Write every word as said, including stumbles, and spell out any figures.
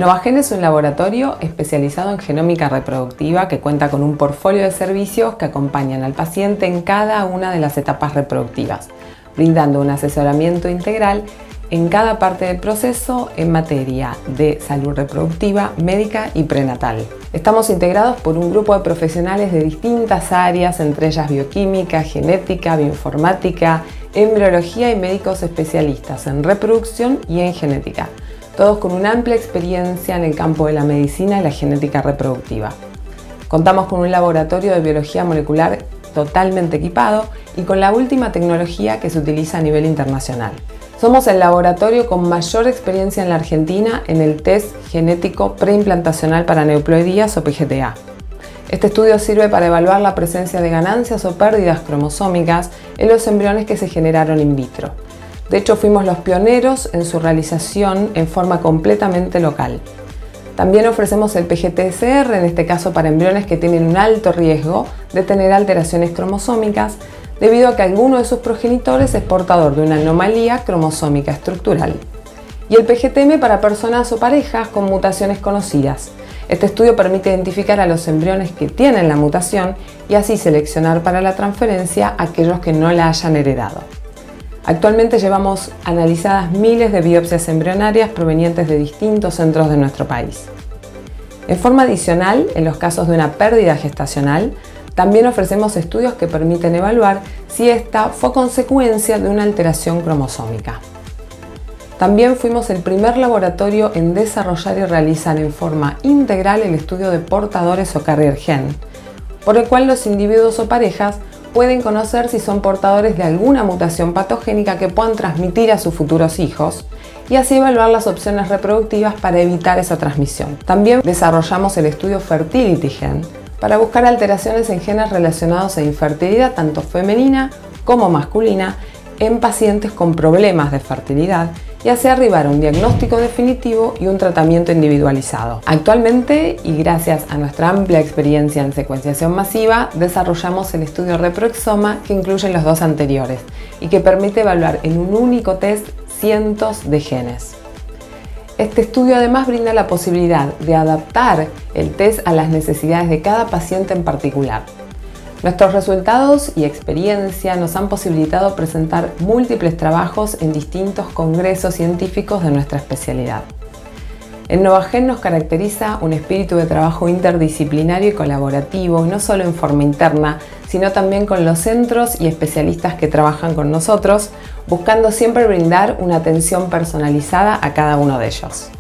Novagen es un laboratorio especializado en genómica reproductiva que cuenta con un portfolio de servicios que acompañan al paciente en cada una de las etapas reproductivas, brindando un asesoramiento integral en cada parte del proceso en materia de salud reproductiva, médica y prenatal. Estamos integrados por un grupo de profesionales de distintas áreas, entre ellas bioquímica, genética, bioinformática, embriología y médicos especialistas en reproducción y en genética, todos con una amplia experiencia en el campo de la medicina y la genética reproductiva. Contamos con un laboratorio de biología molecular totalmente equipado y con la última tecnología que se utiliza a nivel internacional. Somos el laboratorio con mayor experiencia en la Argentina en el test genético preimplantacional para aneuploidías o P G T A. Este estudio sirve para evaluar la presencia de ganancias o pérdidas cromosómicas en los embriones que se generaron in vitro. De hecho, fuimos los pioneros en su realización en forma completamente local. También ofrecemos el P G T S R, en este caso para embriones que tienen un alto riesgo de tener alteraciones cromosómicas, debido a que alguno de sus progenitores es portador de una anomalía cromosómica estructural. Y el P G T M para personas o parejas con mutaciones conocidas. Este estudio permite identificar a los embriones que tienen la mutación y así seleccionar para la transferencia a aquellos que no la hayan heredado. Actualmente llevamos analizadas miles de biopsias embrionarias provenientes de distintos centros de nuestro país. En forma adicional, en los casos de una pérdida gestacional, también ofrecemos estudios que permiten evaluar si esta fue consecuencia de una alteración cromosómica. También fuimos el primer laboratorio en desarrollar y realizar en forma integral el estudio de portadores o carrier gen, por el cual los individuos o parejas pueden conocer si son portadores de alguna mutación patogénica que puedan transmitir a sus futuros hijos y así evaluar las opciones reproductivas para evitar esa transmisión. También desarrollamos el estudio Fertility Gen para buscar alteraciones en genes relacionados a infertilidad tanto femenina como masculina en pacientes con problemas de fertilidad y así arribar a un diagnóstico definitivo y un tratamiento individualizado. Actualmente, y gracias a nuestra amplia experiencia en secuenciación masiva, desarrollamos el estudio ReproExoma que incluye los dos anteriores y que permite evaluar en un único test cientos de genes. Este estudio además brinda la posibilidad de adaptar el test a las necesidades de cada paciente en particular. Nuestros resultados y experiencia nos han posibilitado presentar múltiples trabajos en distintos congresos científicos de nuestra especialidad. En Novagen nos caracteriza un espíritu de trabajo interdisciplinario y colaborativo, no solo en forma interna, sino también con los centros y especialistas que trabajan con nosotros, buscando siempre brindar una atención personalizada a cada uno de ellos.